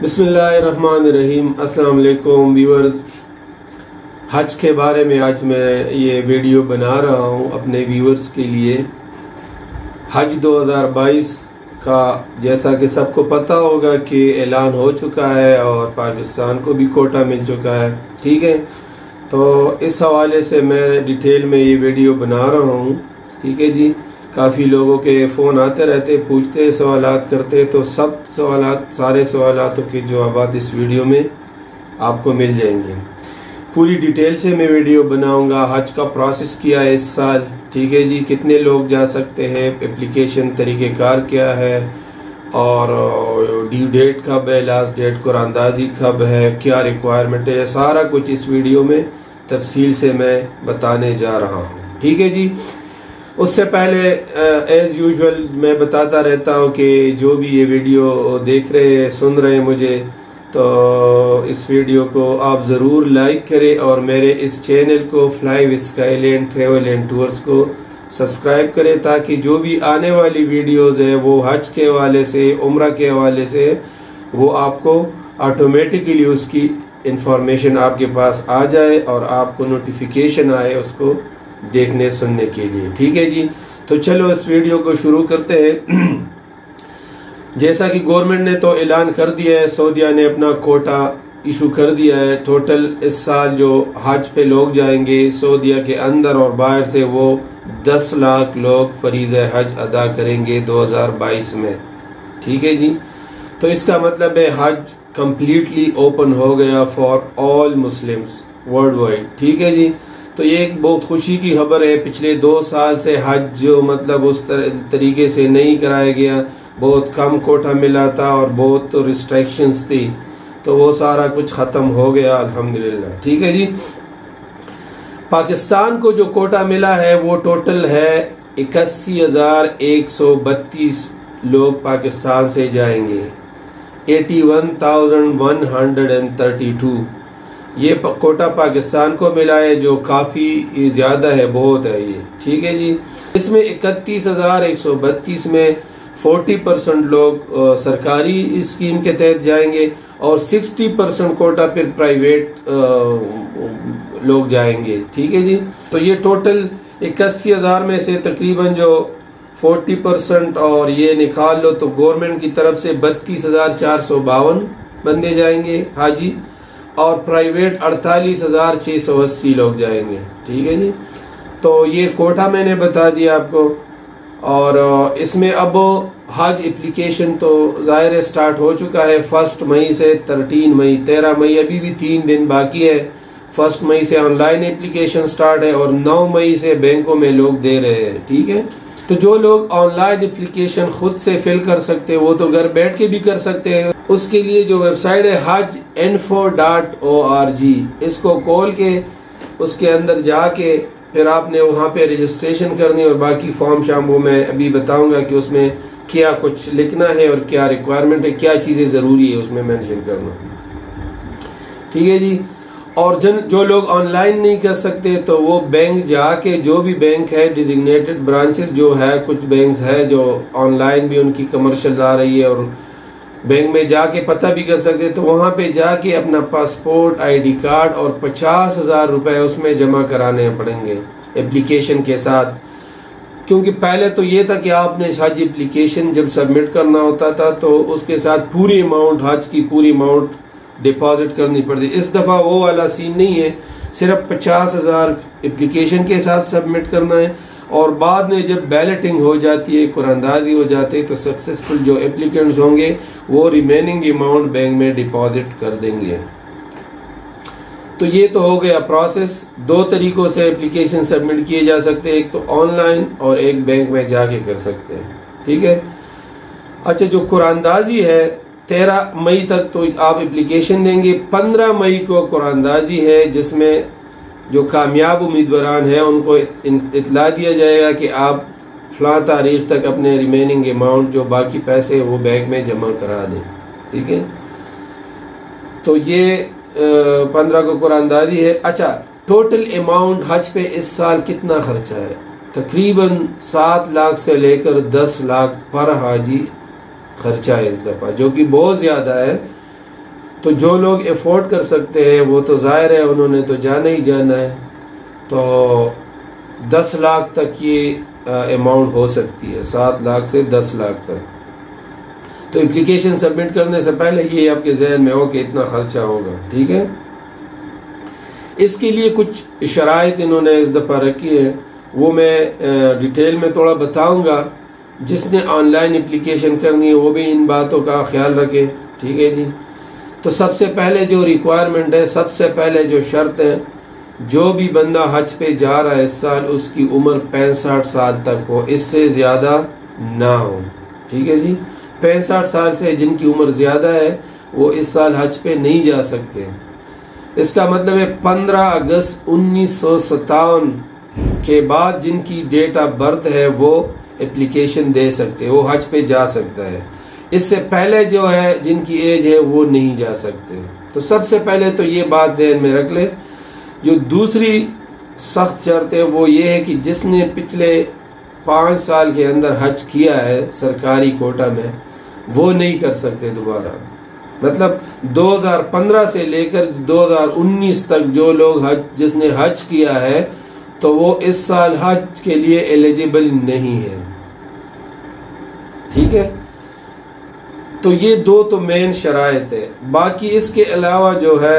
बिस्मिल्लाहिर्रहमानिर्रहीम। अस्सलाम वालेकुम व्यूअर्स। हज के बारे में आज मैं ये वीडियो बना रहा हूँ अपने व्यूअर्स के लिए। हज 2022 का जैसा कि सबको पता होगा कि ऐलान हो चुका है और पाकिस्तान को भी कोटा मिल चुका है। ठीक है, तो इस हवाले से मैं डिटेल में ये वीडियो बना रहा हूँ। ठीक है जी, काफ़ी लोगों के फ़ोन आते रहते, पूछते, सवालात करते, तो सब सवालात, सारे सवालातों के जवाब इस वीडियो में आपको मिल जाएंगे। पूरी डिटेल से मैं वीडियो बनाऊंगा। हज का प्रोसेस किया है इस साल। ठीक है जी, कितने लोग जा सकते हैं, एप्लीकेशन तरीक़ेकार क्या है और ड्यू डेट कब है, लास्ट डेट कुरानंदाजी कब है, क्या रिक्वायरमेंट है, सारा कुछ इस वीडियो में तफसील से मैं बताने जा रहा हूँ। ठीक है जी, उससे पहले एज़ यूजुअल मैं बताता रहता हूँ कि जो भी ये वीडियो देख रहे हैं, सुन रहे हैं मुझे, तो इस वीडियो को आप ज़रूर लाइक करें और मेरे इस चैनल को fly with Skyland travel and tours को सब्सक्राइब करें, ताकि जो भी आने वाली वीडियोस है वो हज के हवाले से, उम्रा के हवाले से, वो आपको ऑटोमेटिकली उसकी इंफॉर्मेशन आपके पास आ जाए और आपको नोटिफिकेशन आए उसको देखने सुनने के लिए। ठीक है जी, तो चलो इस वीडियो को शुरू करते हैं। जैसा कि गवर्नमेंट ने तो ऐलान कर दिया है, सऊदीया ने अपना कोटा इशू कर दिया है। टोटल इस साल जो हज पे लोग जाएंगे सऊदीया के अंदर और बाहर से, वो 10 लाख लोग फरीज़ हज अदा करेंगे 2022 में। ठीक है जी, तो इसका मतलब है हज कम्प्लीटली ओपन हो गया for all Muslims worldwide. ठीक है जी, तो ये एक बहुत खुशी की खबर है। पिछले 2 साल से हज जो मतलब उस तरीके से नहीं कराया गया, बहुत कम कोटा मिला था और बहुत रिस्ट्रिक्शंस थी, तो वो सारा कुछ ख़त्म हो गया अल्हम्दुलिल्लाह। ठीक है जी, पाकिस्तान को जो कोटा मिला है वो टोटल है 81,132 लोग पाकिस्तान से जाएंगे। 81,132 ये कोटा पाकिस्तान को मिला है, जो काफ़ी ज़्यादा है, बहुत है ये। ठीक है जी, इसमें 31,132 में 40% लोग सरकारी स्कीम के तहत जाएंगे और 60% कोटा फिर प्राइवेट लोग जाएंगे। ठीक है जी, तो ये टोटल 81,000 में से तकरीबन जो 40% और ये निकाल लो तो गवर्नमेंट की तरफ से 32,452 बंदे जाएंगे हाजी, और प्राइवेट 48,680 लोग जाएंगे। ठीक है जी, तो ये कोटा मैंने बता दिया आपको। और इसमें अब हज एप्लीकेशन तो ज़ाहिर स्टार्ट हो चुका है 1 मई से 13 मई 13 मई, अभी भी 3 दिन बाकी है। 1 मई से ऑनलाइन एप्लीकेशन स्टार्ट है और 9 मई से बैंकों में लोग दे रहे हैं। ठीक है, तो जो लोग ऑनलाइन एप्लीकेशन खुद से फिल कर सकते हैं वो तो घर बैठ के भी कर सकते हैं। उसके लिए जो वेबसाइट है hajinfo.org, इसको खोल के उसके अंदर जाके फिर आपने वहाँ पे रजिस्ट्रेशन करनी और बाकी फॉर्म शाम वो मैं अभी बताऊंगा कि उसमें क्या कुछ लिखना है और क्या रिक्वायरमेंट है, क्या चीज़ें ज़रूरी है उसमें मेंशन करना। ठीक है जी, और जो लोग ऑनलाइन नहीं कर सकते तो वो बैंक जाके, जो भी बैंक है डिजिग्नेटेड ब्रांचेस जो है, कुछ बैंक्स है जो ऑनलाइन भी उनकी कमर्शियल आ रही है और बैंक में जाके पता भी कर सकते, तो वहाँ पे जाके अपना पासपोर्ट, आईडी कार्ड और 50,000 रुपये उसमें जमा कराने पड़ेंगे एप्लीकेशन के साथ। क्योंकि पहले तो ये था कि आपने हज एप्लीकेशन जब सबमिट करना होता था तो उसके साथ पूरी अमाउंट, हज की पूरी अमाउंट डिपॉजिट करनी पड़ती। इस दफ़ा वो वाला सीन नहीं है, सिर्फ 50,000 एप्लीकेशन के साथ सबमिट करना है और बाद में जब बैलेटिंग हो जाती है, कुरानंदाजी हो जाती है, तो सक्सेसफुल जो एप्लीकेंट्स होंगे वो रिमेनिंग अमाउंट बैंक में डिपॉजिट कर देंगे। तो ये तो हो गया प्रोसेस। 2 तरीकों से एप्लीकेशन सबमिट किए जा सकते हैं, एक तो ऑनलाइन और एक बैंक में जाके कर सकते हैं। ठीक है, अच्छा, जो कुरानंदाजी है 13 मई तक तो आप एप्लीकेशन देंगे। 15 मई को कुरानंदाजी है, जिसमें जो कामयाब उम्मीदवारान हैं उनको इत्तला दिया जाएगा कि आप फलां तारीख तक अपने रिमेनिंग अमाउंट, जो बाकी पैसे वो बैंक में जमा करा दें। ठीक है, तो ये 15 को कुरानंदाजी है। अच्छा, टोटल अमाउंट हज पे इस साल कितना खर्चा है? तकरीबन 7 लाख से लेकर 10 लाख पर हाजी खर्चा है इस दफ़ा, जो कि बहुत ज़्यादा है। तो जो लोग अफोर्ड कर सकते हैं वो तो जाहिर है उन्होंने तो जाना ही जाना है। तो 10 लाख तक ये अमाउंट हो सकती है, 7 लाख से 10 लाख तक। तो एप्लीकेशन सबमिट करने से पहले ये आपके जहन में हो कि इतना खर्चा होगा, ठीक है। इसके लिए कुछ शराइत इन्होंने इस दफ़ा रखी है, वो मैं डिटेल में थोड़ा बताऊंगा। जिसने ऑनलाइन एप्लीकेशन करनी है वो भी इन बातों का ख्याल रखे, ठीक है जी। तो सबसे पहले जो रिक्वायरमेंट है, सबसे पहले जो शर्त है, जो भी बंदा हज पे जा रहा है इस साल उसकी उम्र 65 साल तक हो, इससे ज़्यादा ना हो, ठीक है जी। 65 साल से जिनकी उम्र ज़्यादा है वो इस साल हज पे नहीं जा सकते। इसका मतलब है 15 अगस्त 1957 के बाद जिनकी डेट ऑफ बर्थ है वो एप्लीकेशन दे सकते, वो हज पे जा सकता है। इससे पहले जो है जिनकी एज है वो नहीं जा सकते। तो सबसे पहले तो ये बात ज़हन में रख ले। जो दूसरी सख्त शर्त है वो ये है कि जिसने पिछले 5 साल के अंदर हज किया है सरकारी कोटा में, वो नहीं कर सकते दोबारा। मतलब 2015 से लेकर 2019 तक जो लोग जिसने हज किया है तो वो इस साल हज के लिए एलिजिबल नहीं है, ठीक है। तो ये 2 तो मेन शराइत है। बाकी इसके अलावा जो है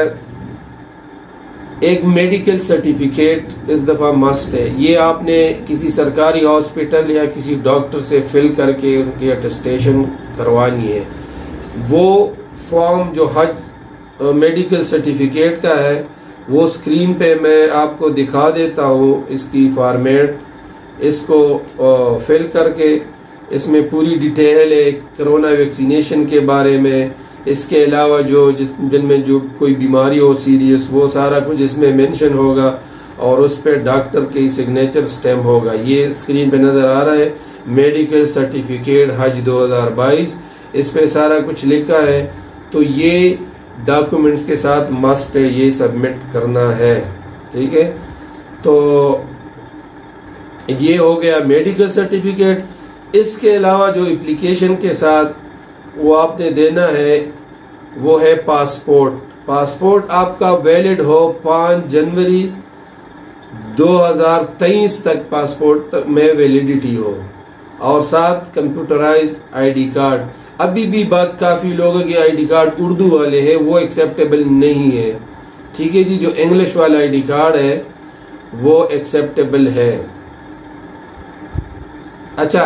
एक मेडिकल सर्टिफिकेट इस दफ़ा मस्ट है। ये आपने किसी सरकारी हॉस्पिटल या किसी डॉक्टर से फिल करके उनकी अटेस्टेशन करवानी है। वो फॉर्म जो हज मेडिकल सर्टिफिकेट का है वो स्क्रीन पे मैं आपको दिखा देता हूँ, इसकी फॉर्मेट। इसको फिल करके इसमें पूरी डिटेल है कोरोना वैक्सीनेशन के बारे में, इसके अलावा जो जिनमें जो कोई बीमारी हो सीरियस, वो सारा कुछ इसमें मेंशन होगा और उस पर डॉक्टर के सिग्नेचर स्टैम्प होगा। ये स्क्रीन पे नज़र आ रहा है, मेडिकल सर्टिफिकेट हज 2022, इस पे सारा कुछ लिखा है। तो ये डॉक्यूमेंट्स के साथ मस्ट है, ये सबमिट करना है, ठीक है। तो ये हो गया मेडिकल सर्टिफिकेट। इसके अलावा जो एप्लीकेशन के साथ वो आपने देना है वो है पासपोर्ट। पासपोर्ट आपका वैलिड हो 5 जनवरी 2023 तक पासपोर्ट तक में वैलिडिटी हो, और साथ कंप्यूटराइज आईडी कार्ड। अभी भी बात काफ़ी लोगों के आईडी कार्ड उर्दू वाले हैं वो एक्सेप्टेबल नहीं है, ठीक है जी। जो इंग्लिश वाला आईडी कार्ड है वो एक्सेप्टेबल है। अच्छा,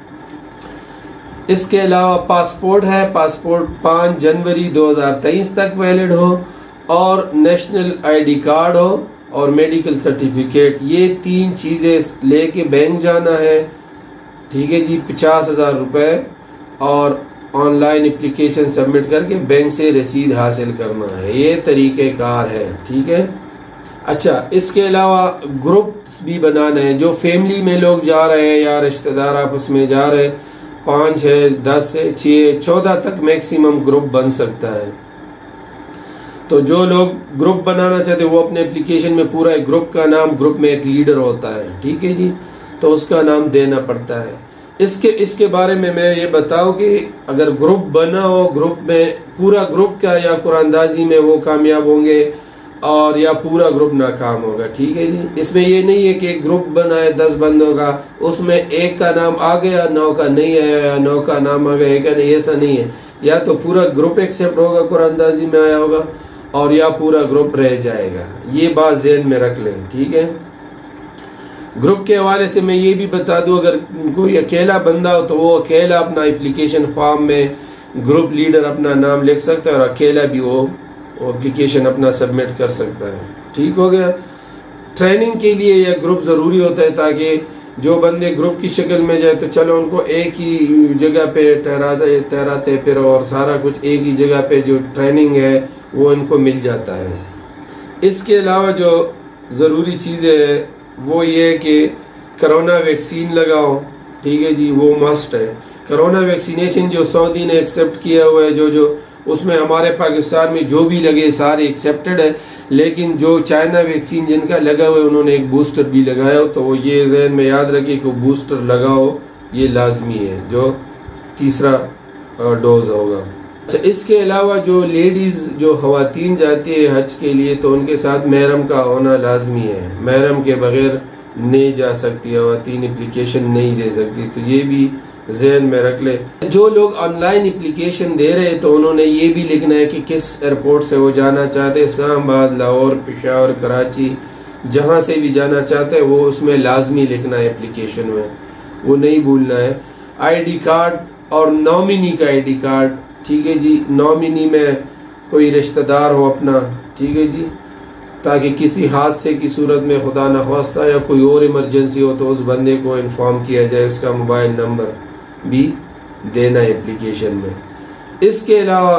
इसके अलावा पासपोर्ट है, पासपोर्ट 5 जनवरी 2023 तक वैलिड हो, और नेशनल आईडी कार्ड हो, और मेडिकल सर्टिफिकेट। ये 3 चीज़ें लेके बैंक जाना है, ठीक है जी। 50,000 रुपये और ऑनलाइन एप्लीकेशन सबमिट करके बैंक से रसीद हासिल करना है। ये तरीक़ेकार है, ठीक है। अच्छा, इसके अलावा ग्रुप भी बनाना है। जो फैमिली में लोग जा रहे हैं या रिश्तेदार आपस में जा रहे हैं, 5 है, 10 है, 6, 14 तक मैक्सिमम ग्रुप बन सकता है। तो जो लोग ग्रुप बनाना चाहते हैं वो अपने एप्लीकेशन में पूरा एक ग्रुप का नाम, ग्रुप में एक लीडर होता है, ठीक है जी, तो उसका नाम देना पड़ता है। इसके बारे में मैं ये बताऊं कि अगर ग्रुप बना हो, ग्रुप में पूरा ग्रुप का या कुरानदाजी में वो कामयाब होंगे और या पूरा ग्रुप नाकाम होगा, ठीक है जी। इसमें ये नहीं है कि एक ग्रुप बना है 10 बंदों का, उसमें एक का नाम आ गया 9 का नहीं आया, या 9 का नाम आ गया एक का नहीं, ऐसा नहीं है। या तो पूरा ग्रुप एक्सेप्ट होगा कुरानदाजी में आया होगा, और या पूरा ग्रुप रह जाएगा। ये बात ज़हन में रख लें, ठीक है। ग्रुप के हवाले से मैं ये भी बता दूं, अगर कोई अकेला बंदा हो तो वो अकेला अपना एप्लीकेशन फॉर्म में ग्रुप लीडर अपना नाम लिख सकता है, और अकेला भी वो एप्लीकेशन अपना सबमिट कर सकता है, ठीक हो गया। ट्रेनिंग के लिए यह ग्रुप ज़रूरी होता है ताकि जो बंदे ग्रुप की शक्ल में जाए तो चलो उनको एक ही जगह पे ठहराते फिर, और सारा कुछ एक ही जगह पे जो ट्रेनिंग है वो इनको मिल जाता है। इसके अलावा जो ज़रूरी चीज़ें है वो ये कि कोरोना वैक्सीन लगाओ, ठीक है जी, वो मस्ट है। कोरोना वैक्सीनेशन जो सऊदी ने एक्सेप्ट किया हुआ है, जो उसमें हमारे पाकिस्तान में जो भी लगे सारे एक्सेप्टेड है, लेकिन जो चाइना वैक्सीन जिनका लगा हुआ है उन्होंने एक बूस्टर भी लगाया हो, तो वो ये ज़हन में याद रखिए कि बूस्टर लगाओ, ये लाजमी है, जो तीसरा डोज होगा। अच्छा, इसके अलावा जो लेडीज़ जो ख़वातीन जाती है हज के लिए तो उनके साथ महरम का होना लाजमी है। महरम के बगैर नहीं जा सकती ख़वातीन, एप्लीकेशन नहीं दे सकती। तो ये भी जहन में रख ले। जो लोग ऑनलाइन एप्लीकेशन दे रहे हैं तो उन्होंने ये भी लिखना है कि किस एयरपोर्ट से वो जाना चाहते हैं। इस्लामाबाद, लाहौर, पेशावर, कराची, जहाँ से भी जाना चाहते हैं वो उसमें लाजमी लिखना है एप्लीकेशन में, वो नहीं भूलना है। ID कार्ड और नॉमिनी का ID कार्ड, ठीक है जी। नॉमिनी में कोई रिश्तेदार हो अपना, ठीक है जी, ताकि किसी हादसे की सूरत में खुदा न खास्ता या कोई और इमरजेंसी हो तो उस बंदे को इन्फॉर्म किया जाए। उसका मोबाइल नंबर भी देना है एप्लीकेशन में। इसके अलावा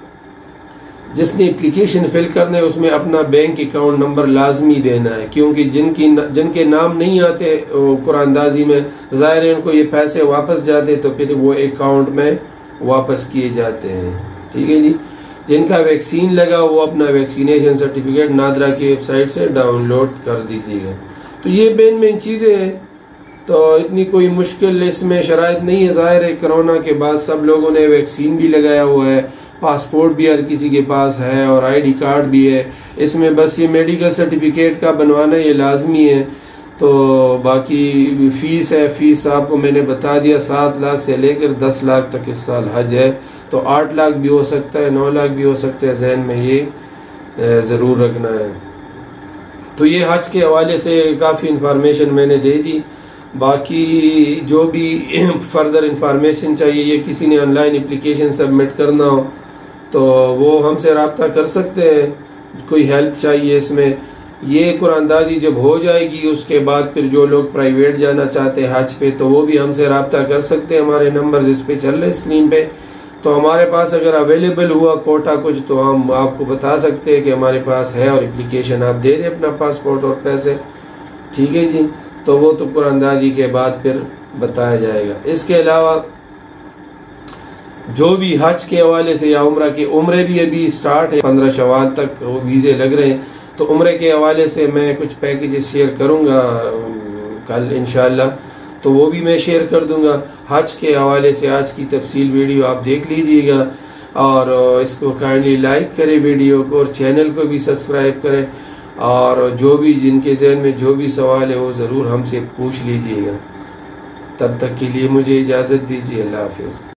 जिसने एप्लीकेशन फिल करना है उसमें अपना बैंक अकाउंट नंबर लाजमी देना है, क्योंकि जिनके नाम नहीं आते कुरानदाजी में, ज़ाहिर है उनको ये पैसे वापस जाते तो फिर वो अकाउंट में वापस किए जाते हैं, ठीक है जी। जिनका वैक्सीन लगा वो अपना वैक्सीनेशन सर्टिफिकेट नादरा की वेबसाइट से डाउनलोड कर दीजिएगा। तो ये मेन चीज़ें हैं। तो इतनी कोई मुश्किल इसमें शराइत नहीं है। ज़ाहिर है कोरोना के बाद सब लोगों ने वैक्सीन भी लगाया हुआ है, पासपोर्ट भी हर किसी के पास है और ID कार्ड भी है। इसमें बस ये मेडिकल सर्टिफिकेट का बनवाना ये लाजमी है। तो बाकी फ़ीस है, फ़ीस आपको मैंने बता दिया, 7 लाख से लेकर 10 लाख तक इस साल हज है। तो 8 लाख भी हो सकता है, 9 लाख भी हो सकता है, जहन में ये ज़रूर रखना है। तो ये हज के हवाले से काफ़ी इंफॉर्मेशन मैंने दे दी। बाकी जो भी फर्दर इंफॉर्मेशन चाहिए, ये किसी ने ऑनलाइन एप्लीकेशन सबमिट करना हो तो वो हमसे रब्ता कर सकते हैं। कोई हेल्प चाहिए इसमें, ये कुरानदाजी जब हो जाएगी उसके बाद फिर जो लोग प्राइवेट जाना चाहते हैं हज पे तो वो भी हमसे रब्ता कर सकते हैं। हमारे नंबर जिस पे चल रहे स्क्रीन पे, तो हमारे पास अगर अवेलेबल हुआ कोटा कुछ तो हम आपको बता सकते हैं कि हमारे पास है और एप्लीकेशन आप दे दें अपना पासपोर्ट और पैसे, ठीक है जी। तो वो तो कुरानदाजी के बाद फिर बताया जाएगा। इसके अलावा जो भी हज के हवाले से या उम्रे भी अभी स्टार्ट है, 15 शवाल तक वो वीज़े लग रहे हैं। तो उम्रे के हवाले से मैं कुछ पैकेजेस शेयर करूँगा कल इंशाल्लाह, तो वो भी मैं शेयर कर दूंगा। हज के हवाले से आज की तफसील वीडियो आप देख लीजिएगा और इसको काइंडली लाइक करें वीडियो को और चैनल को भी सब्सक्राइब करें। और जो भी जिनके जहन में जो भी सवाल है वो ज़रूर हमसे पूछ लीजिएगा। तब तक के लिए मुझे इजाज़त दीजिए। अल्लाह हाफिज़।